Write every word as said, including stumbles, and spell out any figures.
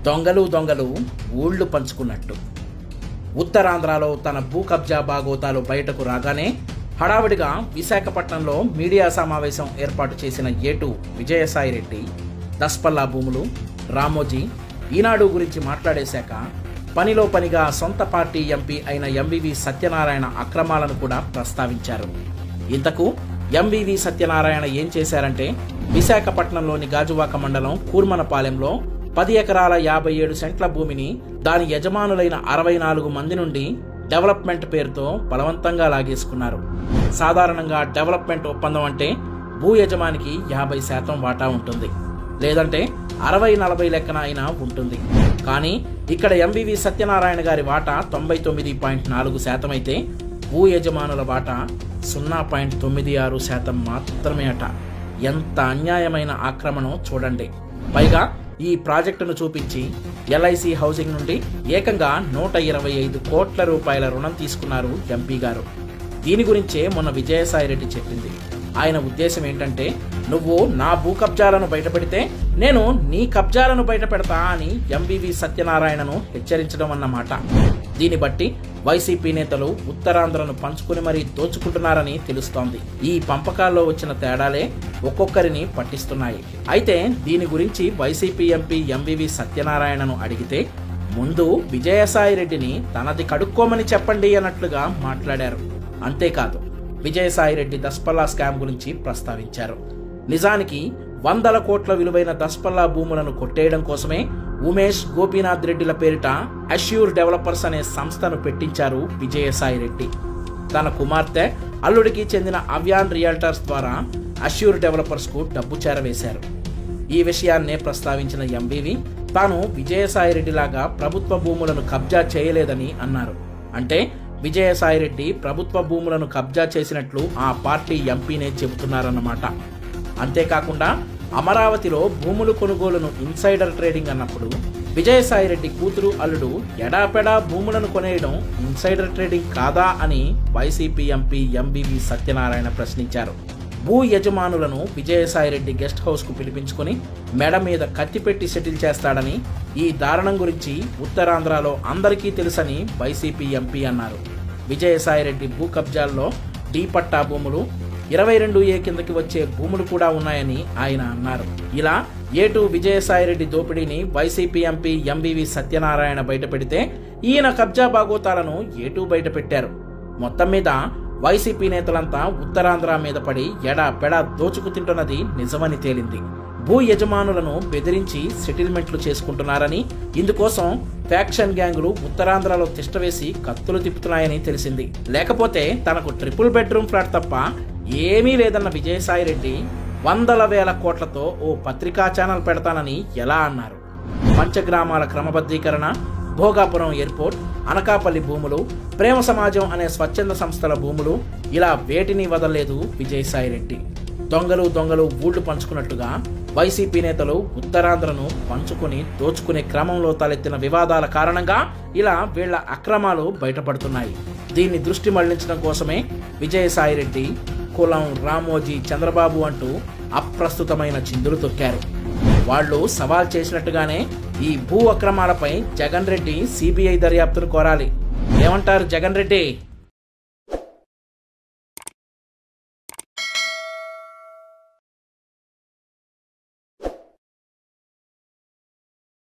దొంగలు దొంగలు ఊళ్ళు పంచుకున్నట్టు ఉత్తరాంధ్రలో తన భూ కబ్జా బాగోతాలు బయటకు రాగానే హడావిడిగా విశాఖపట్నంలో మీడియా సమావేశం ఏర్పాటు చేసిన ఏటు విజయసాయిరెడ్డి దస్పల్లా భూములు, రామోజీ, ఈనాడు గురించి మాట్లాడేశాక పనిలో పనిగా సొంత పార్టీ ఎంపీ అయిన ఎంవివి సత్యనారాయణ అక్రమాలను కూడా ప్రస్తావించారు. ఇంతకు ఎంవివి సత్యనారాయణ ఏం చేశారంటే, విశాఖపట్నంలోని గాజువాక మండలం కూర్మనపాలెంలో పది ఎకరాల యాభై ఏడు సెంట్ల భూమిని దాని యజమానులైన అరవై నాలుగు మంది నుండి డెవలప్మెంట్ పేరుతో బలవంతంగా లాగేసుకున్నారు. సాధారణంగా డెవలప్మెంట్ ఒప్పందం అంటే భూ యజమానికి యాభై శాతం వాటా ఉంటుంది, లేదంటే అరవై నలభై లెక్కన అయినా ఉంటుంది. కానీ ఇక్కడ ఎంవివి సత్యనారాయణ గారి వాటా తొంభై తొమ్మిది పాయింట్ నాలుగు శాతం అయితే భూ యజమానుల వాటా సున్నా పాయింట్ తొమ్మిది ఆరు శాతం మాత్రమే అట. ఎంత అన్యాయమైన ఆక్రమణం చూడండి. పైగా ఈ ప్రాజెక్టును చూపించి ఎల్ఐసి హౌసింగ్ నుండి ఏకంగా నూట ఇరవై ఐదు కోట్ల రూపాయల రుణం తీసుకున్నారు ఎంపీ గారు. దీని గురించే మొన్న విజయసాయిరెడ్డి చెప్పింది. ఆయన ఉద్దేశం ఏంటంటే, నువ్వు నా భూ కబ్జాలను బయటపెడితే నేను నీ కబ్జాలను బయట పెడతా అని ఎంవివి సత్యనారాయణను హెచ్చరించడం అన్నమాట. దీన్ని బట్టి వైసీపీ నేతలు ఉత్తరాంధ్రను పంచుకుని మరీ దోచుకుంటున్నారని తెలుస్తోంది. ఈ పంపకాల్లో వచ్చిన తేడాలే ఒక్కొక్కరిని పట్టిస్తున్నాయి. అయితే దీని గురించి వైసీపీ ఎంపీ ఎంవివి సత్యనారాయణను అడిగితే ముందు విజయసాయిరెడ్డిని తనది కడుక్కోమని చెప్పండి అన్నట్లుగా మాట్లాడారు. అంతేకాదు, విజయసాయిరెడ్డి దస్పల్లా స్కామ్ గురించి ప్రస్తావించారు. నిజానికి వందల కోట్ల విలువైన దస్పల్లా భూములను కొట్టేయడం కోసమే ఉమేష్, గోపీనాథ్ రెడ్డిల పేరిట అష్యూర్ డెవలపర్స్ అనే సంస్థను పెట్టించారు విజయసాయిరెడ్డి. తన కుమార్తె, అల్లుడికి చెందిన అవ్యాన్ రియల్టర్స్ ద్వారా అష్యూర్ డెవలపర్స్ కు డబ్బు చేరవేశారు. ఈ విషయాన్నే ప్రస్తావించిన ఎంవివి తాను విజయసాయిరెడ్డిలాగా ప్రభుత్వ భూములను కబ్జా చేయలేదని అన్నారు. అంటే విజయసాయిరెడ్డి ప్రభుత్వ భూములను కబ్జా చేసినట్లు ఆ పార్టీ ఎంపీనే చెబుతున్నారన్నమాట. అంతేకాకుండా అమరావతిలో భూములు కొనుగోలును ఇన్సైడర్ ట్రేడింగ్ అన్నప్పుడు విజయసాయిరెడ్డి కూతురు, అల్లుడు ఎడాపెడా భూములను కొనేయడం ఇన్సైడర్ ట్రేడింగ్ కాదా అని వైసీపీ ఎంపీ ఎంవివి సత్యనారాయణ ప్రశ్నించారు. భూ యజమానులను విజయసాయిరెడ్డి గెస్ట్ హౌస్ కు పిలిపించుకుని మెడ మీద కత్తి పెట్టి సెటిల్ చేస్తాడని, ఈ దారుణం గురించి ఉత్తరాంధ్రలో అందరికీ తెలుసని వైసీపీ ఎంపీ అన్నారు. విజయసాయిరెడ్డి భూ కబ్జాల్లో డీ పట్టా భూములు, ఇరవై రెండు ఏ కిందకి వచ్చే భూములు కూడా ఉన్నాయని ఆయన అన్నారు. ఇలా ఏటు విజయసాయిరెడ్డి దోపిడీని వైసీపీ ఎంపీ ఎంవివి సత్యనారాయణ బయటపెడితే ఈయన కబ్జా బాగోతాలను ఏటూ బయటపెట్టారు. మొత్తం మీద వైసీపీ నేతలంతా ఉత్తరాంధ్ర మీద పడి ఎడా పెడా దోచుకు తింటున్నది నిజమని తేలింది. భూ యజమానులను బెదిరించి సెటిల్మెంట్లు చేసుకుంటున్నారని, ఇందుకోసం ఫ్యాక్షన్ గ్యాంగులు ఉత్తరాంధ్రలో తిష్టవేసి కత్తులు తిప్పుతున్నాయని తెలిసింది. లేకపోతే తనకు ట్రిపుల్ బెడ్రూమ్ ఫ్లాట్ తప్ప ఏమీ లేదన్న విజయసాయిరెడ్డి వందల వేల కోట్లతో ఓ పత్రికా ఛానల్ పెడతానని ఎలా అన్నారు? పంచగ్రామాల క్రమబద్ధీకరణ, భోగాపురం ఎయిర్పోర్ట్, అనకాపల్లి భూములు, ప్రేమ సమాజం అనే స్వచ్ఛంద సంస్థల భూములు, ఇలా వేటిని వదలలేదు విజయసాయిరెడ్డి. దొంగలు దొంగలు ఊళ్ళు పంచుకున్నట్టుగా వైసీపీ నేతలు ఉత్తరాంధ్రను పంచుకుని దోచుకునే క్రమంలో తలెత్తిన వివాదాల కారణంగా ఇలా వీళ్ల అక్రమాలు బయటపడుతున్నాయి. దీన్ని దృష్టి మళ్లించడం కోసమే విజయసాయిరెడ్డి కులం, రామోజీ, చంద్రబాబు అంటూ అప్రస్తుతమైన చిందులు తొక్కారు. వాళ్లు సవాల్ చేసినట్టుగానే ఈ భూ అక్రమాలపై జగన్ రెడ్డి సిబిఐ దర్యాప్తును కోరాలి. ఏమంటారు జగన్ రెడ్డి?